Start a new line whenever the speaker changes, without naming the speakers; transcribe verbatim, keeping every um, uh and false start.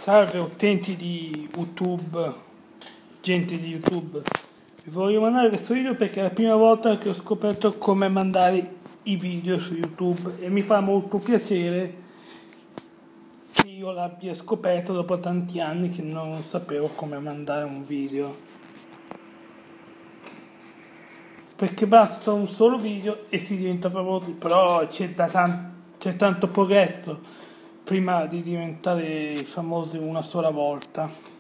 Salve utenti di YouTube, gente di YouTube, vi voglio mandare questo video perché è la prima volta che ho scoperto come mandare i video su YouTube e mi fa molto piacere che io l'abbia scoperto dopo tanti anni che non sapevo come mandare un video, perché basta un solo video e si diventa famosi, però c'è, da tan- c'è tanto progresso prima di diventare famosi una sola volta.